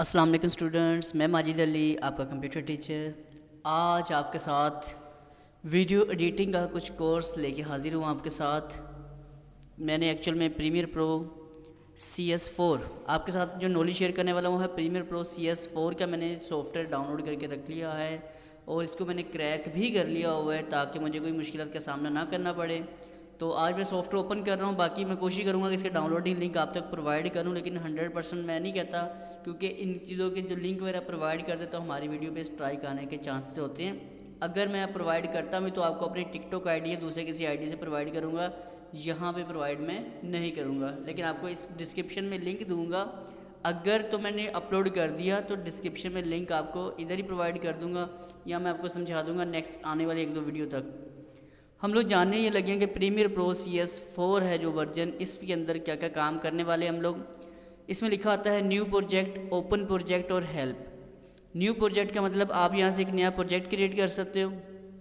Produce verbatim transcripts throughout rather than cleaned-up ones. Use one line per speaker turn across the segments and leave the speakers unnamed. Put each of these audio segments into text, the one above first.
अस्सलाम वालेकुम स्टूडेंट्स, मैं माजिद अली आपका कंप्यूटर टीचर। आज आपके साथ वीडियो एडिटिंग का कुछ कोर्स लेके हाज़िर हूँ आपके साथ। मैंने एक्चुअल में Premiere Pro C S four आपके साथ जो नॉलेज शेयर करने वाला हूँ है Premiere Pro C S four का मैंने सॉफ्टवेयर डाउनलोड करके रख लिया है और इसको मैंने क्रैक भी कर लिया हुआ है ताकि मुझे कोई मुश्किल का सामना ना करना पड़े। तो आज मैं सॉफ्टवेयर ओपन कर रहा हूँ। बाकी मैं कोशिश करूँगा कि इसके डाउनलोडिंग लिंक आप तक प्रोवाइड करूँ, लेकिन हंड्रेड परसेंट मैं नहीं कहता, क्योंकि इन चीज़ों के जो लिंक वगैरह प्रोवाइड करते तो हमारी वीडियो पे स्ट्राइक आने के चांसेस होते हैं। अगर मैं प्रोवाइड करता भी तो आपको अपनी टिकटॉक आई डी या दूसरे किसी आई डी से प्रोवाइड करूँगा, यहाँ पर प्रोवाइड मैं नहीं करूँगा, लेकिन आपको इस डिस्क्रिप्शन में लिंक दूँगा। अगर तो मैंने अपलोड कर दिया तो डिस्क्रिप्शन में लिंक आपको इधर ही प्रोवाइड कर दूँगा या मैं आपको समझा दूँगा नेक्स्ट आने वाली एक दो वीडियो तक। हम लोग जानने ये लगे कि Premiere Pro C S four है जो वर्जन, इसके अंदर क्या क्या काम करने वाले हम लोग। इसमें लिखा आता है न्यू प्रोजेक्ट, ओपन प्रोजेक्ट और हेल्प। न्यू प्रोजेक्ट का मतलब आप यहाँ से एक नया प्रोजेक्ट क्रिएट कर सकते हो,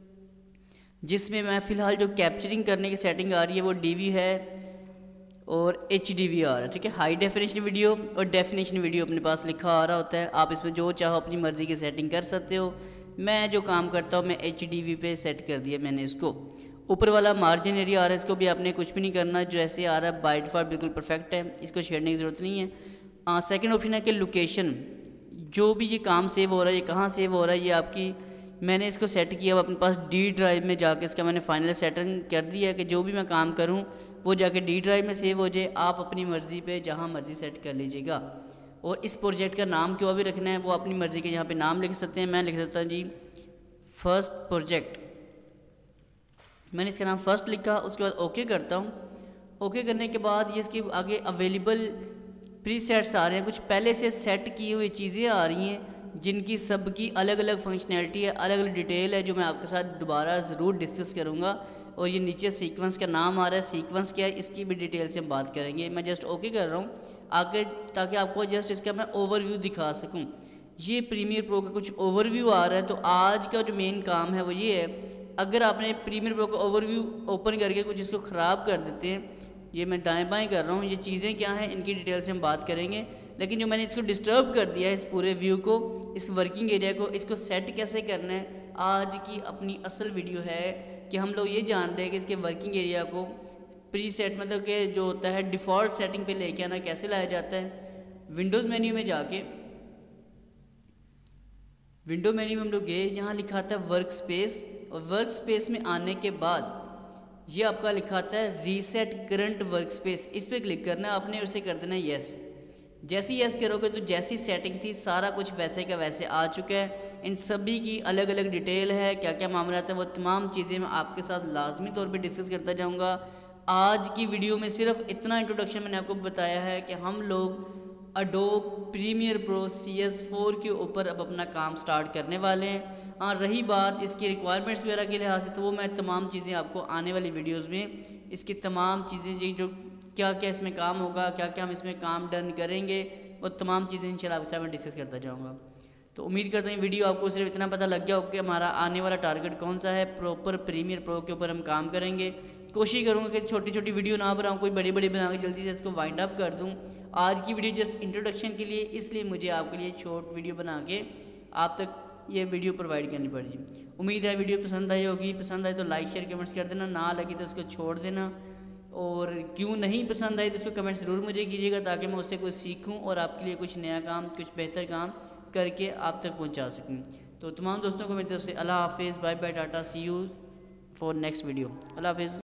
जिसमें मैं फ़िलहाल जो कैप्चरिंग करने की सेटिंग आ रही है वो डी वी है और एच डी वी आ रहा है, ठीक है। हाई डेफिनेशन वीडियो और डेफिनेशन वीडियो अपने पास लिखा आ रहा होता है। आप इसमें जो चाहो अपनी मर्ज़ी की सेटिंग कर सकते हो। मैं जो काम करता हूँ मैं एच डी वी पे सेट कर दिया मैंने इसको। ऊपर वाला मार्जिन एरिया आ रहा है, इसको भी आपने कुछ भी नहीं करना, जो ऐसे आ रहा है बाय डिफ़ॉल्ट बिल्कुल परफेक्ट है, इसको छेड़ने की ज़रूरत नहीं है। सेकंड ऑप्शन है कि लोकेशन, जो भी ये काम सेव हो रहा है ये कहाँ सेव हो रहा है, ये आपकी मैंने इसको सेट किया अपने पास डी ड्राइव में जाके इसका मैंने फाइनल सेटिंग कर दिया है कि जो भी मैं काम करूँ वो जाके डी ड्राइव में सेव हो जाए। आप अपनी मर्ज़ी पे जहाँ मर्ज़ी सेट कर लीजिएगा। और इस प्रोजेक्ट का नाम क्यों भी रखना है वो अपनी मर्ज़ी के यहाँ पे नाम लिख सकते हैं। मैं लिख सकता हूँ जी फर्स्ट प्रोजेक्ट, मैंने इसका नाम फर्स्ट लिखा। उसके बाद ओके करता हूँ। ओके करने के बाद ये इसके आगे अवेलेबल प्री सेट्स आ रहे हैं, कुछ पहले से सेट की हुई चीज़ें आ रही हैं जिनकी सबकी अलग अलग फंक्शनैलिटी है, अलग अलग डिटेल है, जो मैं आपके साथ दोबारा ज़रूर डिस्कस करूँगा। और ये नीचे सीक्वेंस का नाम आ रहा है, सीक्वेंस क्या है इसकी भी डिटेल से हम बात करेंगे। मैं जस्ट ओके कर रहा हूँ आगे, ताकि आपको जस्ट इसका मैं ओवरव्यू दिखा सकूँ। ये प्रीमियर प्रो का कुछ ओवरव्यू आ रहा है। तो आज का जो मेन काम है वो ये है, अगर आपने प्रीमियर प्रो का ओवरव्यू ओपन करके कुछ इसको ख़राब कर देते हैं, ये मैं दाएं बाएं कर रहा हूँ, ये चीज़ें क्या हैं इनकी डिटेल से हम बात करेंगे। लेकिन जो मैंने इसको डिस्टर्ब कर दिया है इस पूरे व्यू को, इस वर्किंग एरिया को, इसको सेट कैसे करना है, आज की अपनी असल वीडियो है कि हम लोग ये जान रहे हैं कि इसके वर्किंग एरिया को प्री सेट मतलब कि जो होता है डिफ़ॉल्ट सेटिंग पे लेके आना कैसे लाया जाता है। विंडोज़ मेन्यू में जाके विंडो मेन्यू में हम लोग गए, यहाँ लिखा आता है वर्क स्पेस, और वर्क स्पेस में आने के बाद ये आपका लिखा आता है रीसेट करंट वर्क स्पेस। इस पर क्लिक करना है आपने, उसे कर देना है येस। जैसे यस करोगे तो जैसी सेटिंग थी सारा कुछ वैसे का वैसे आ चुका है। इन सभी की अलग अलग डिटेल है, क्या क्या मामला है वो तमाम चीज़ें मैं आपके साथ लाजमी तौर पे डिस्कस करता जाऊंगा। आज की वीडियो में सिर्फ इतना इंट्रोडक्शन मैंने आपको बताया है कि हम लोग Adobe Premiere Pro C S four के ऊपर अब अपना काम स्टार्ट करने वाले हैं। हाँ, रही बात इसकी रिक्वायरमेंट्स वगैरह के लिहाज से, तो वो मैं तमाम चीज़ें आपको आने वाली वीडियोस में इसकी तमाम चीज़ें जी जो क्या क्या इसमें काम होगा, क्या क्या हम इसमें काम डन करेंगे, वो तमाम चीज़ें इंशाल्लाह आपके साथ मैं डिस्कस करता जाऊँगा। तो उम्मीद करता हूँ वीडियो आपको सिर्फ इतना पता लग गया हो कि हमारा आने वाला टारगेट कौन सा है। प्रॉपर प्रीमियर प्रो के ऊपर हम काम करेंगे। कोशिश करूँगा कि छोटी छोटी वीडियो ना बनाऊँ, कोई बड़ी बड़ी बना के जल्दी से इसको वाइंड अप कर दूँ। आज की वीडियो जस्ट इंट्रोडक्शन के लिए, इसलिए मुझे आपके लिए शॉर्ट वीडियो बना के आप तक ये वीडियो प्रोवाइड करनी पड़ी। उम्मीद है वीडियो पसंद आई होगी। पसंद आई तो लाइक शेयर कमेंट्स कर देना, ना लगी तो उसको छोड़ देना, और क्यों नहीं पसंद आई तो उसको कमेंट ज़रूर मुझे कीजिएगा ताकि मैं उससे कुछ सीखूं और आपके लिए कुछ नया काम, कुछ बेहतर काम करके आप तक पहुंचा सकूं। तो तमाम दोस्तों को मेरी तरफ से अल्लाह हाफिज़, bye bye, tata, see you for next video. अल्लाह हाफिज़।